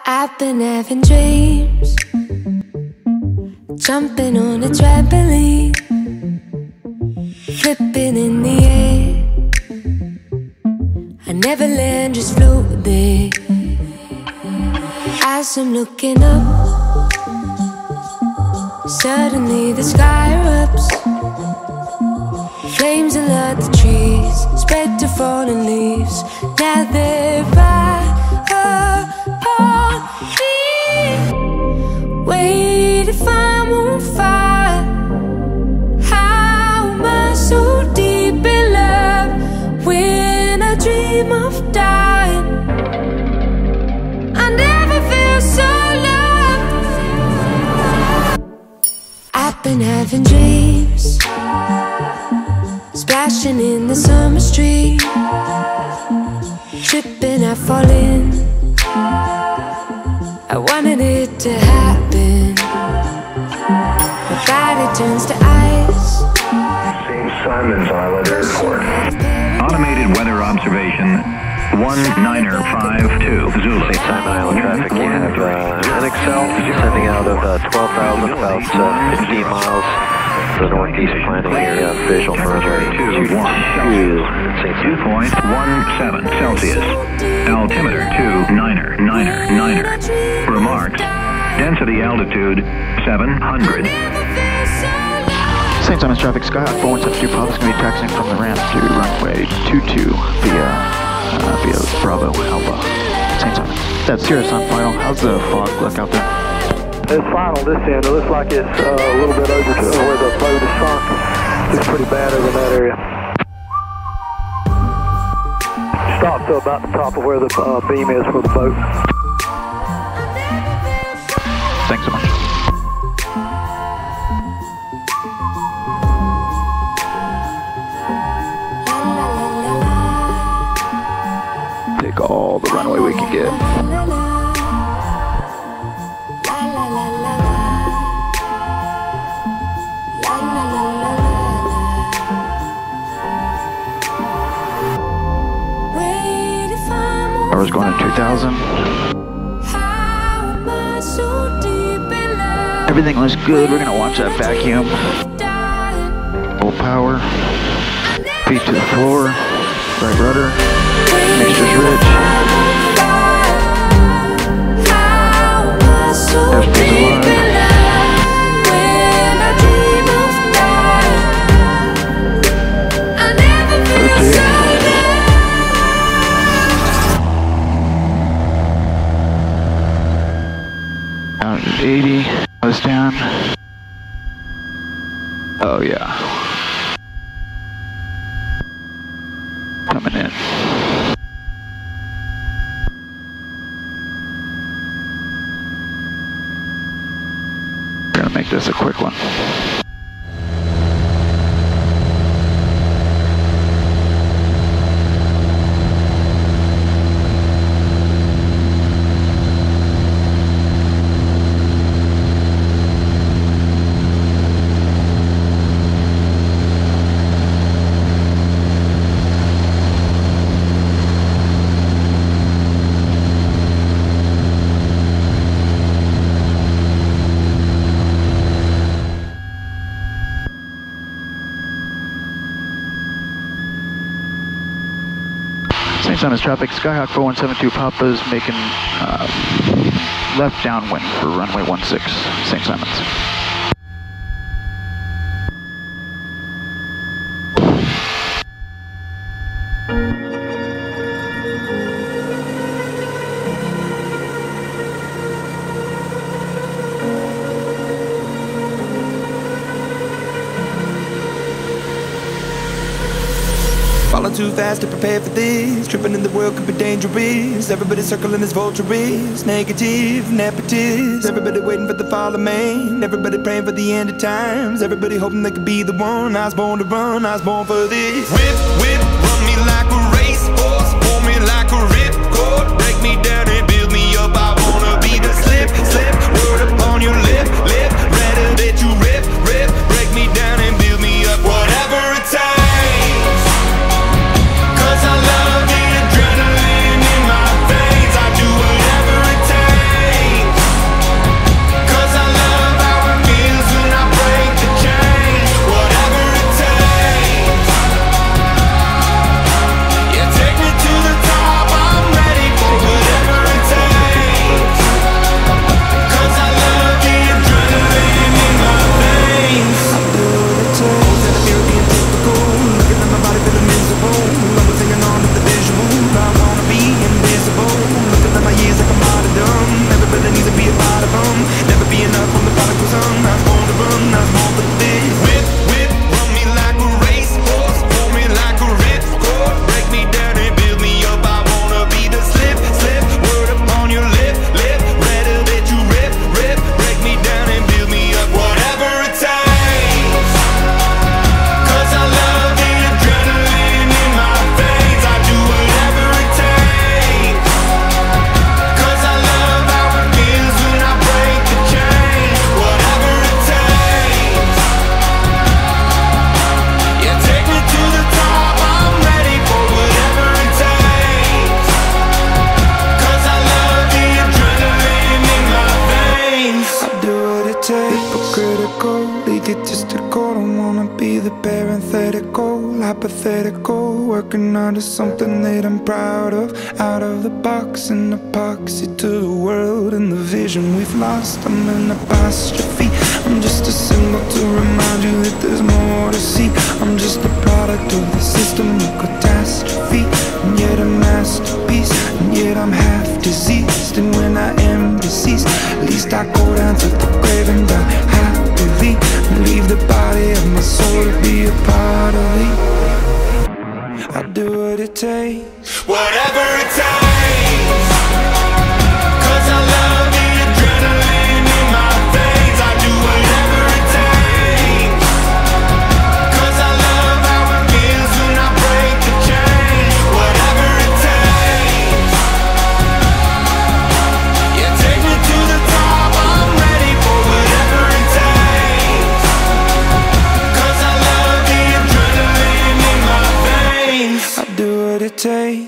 I've been having dreams, jumping on a trampoline, flipping in the air. I never land, just float there. As I'm looking up, suddenly the sky erupts. Flames alert the trees, spread to fallen leaves. Now they're right upon me. Wait, if I'm on fire, how am I so deep in love? When I dream of dying, I never feel so loved. I've been having dreams, splashing in the summer stream, tripping, I fall in. I wanted it to happen. My body turns to ice. St. Simon's Island Airport. Automated weather observation 1952 Zulu. St. Simon Island traffic, you have an Excel sending out of 12,000, about 15 miles to the northeast, planning a visual for runway 22. 2.17 Celsius. Altimeter 2999. Remarks. Density altitude 700. St. Simon's traffic, Skyhawk 4172 Pop is going to be taxiing from the ramp to runway 22 via Bravo Alpha. St. Simon. That's Sirius on final. How's the fog look out there? It's final this end. It looks like it's a little bit over to where the boat is sunk. It's pretty bad over in that area. Stop to about the top of where the beam is for the boat. Thanks so much. Take all the runway we can get. Hours going to 2,000. Everything looks good. We're going to watch that vacuum. Full power. Feet to the floor. Right rudder. Mixture's rich. Airspeed's alive. Out at 80, was down. Oh yeah. Coming in. We're gonna make this a quick one. St. Simon's traffic, Skyhawk 4172 Papa is making left downwind for runway 16, St. Simon's. Falling too fast to prepare for this. Tripping in the world could be dangerous. Everybody circling as vultures. Negative, nepotist. Everybody waiting for the fall of man. Everybody praying for the end of times. Everybody hoping they could be the one. I was born to run, I was born for this. Whip, whip, run me like a racehorse. Pull me like a ripcord. Break me down and build me up. I wanna be the slip, slip. Word upon your lip, lip. Rather that you rip, rip. Break me down and build me up. Whatever it takes. I love the adrenaline in my veins. I do whatever it takes. working onto something that I'm proud of. Out of the box, an epoxy to the world and the vision we've lost. I'm an apostrophe, I'm just a symbol to remind you that there's more to see. I'm just a product of the system of catastrophe, and yet a masterpiece, and yet I'm half diseased. And when I am deceased, at least I go down to the grave and die happily, and leave the body of my soul to be a part of me. I do what it takes, whatever it takes, 'cause I love the adrenaline in my veins. I do whatever it takes, 'cause I love how it feels when I break the chain. Whatever it takes, yeah, take me to the top, I'm ready for whatever it takes, 'cause I love the adrenaline in my veins. I do what it takes.